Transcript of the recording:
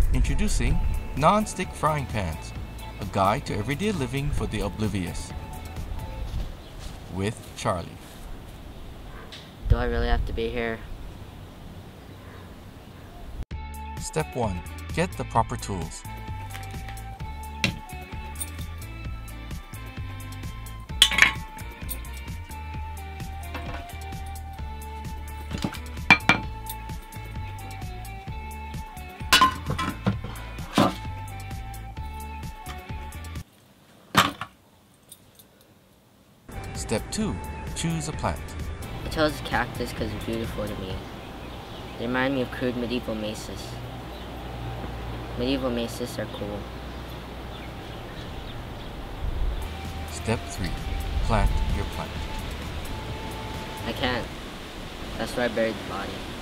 Introducing non-stick frying pans, a guide to everyday living for the oblivious. With Charlie. Do I really have to be here? Step 1. Get the proper tools. Step 2. Choose a plant. I chose cactus because it's beautiful to me. They remind me of crude medieval maces. Medieval maces are cool. Step 3. Plant your plant. I can't. That's where I buried the body.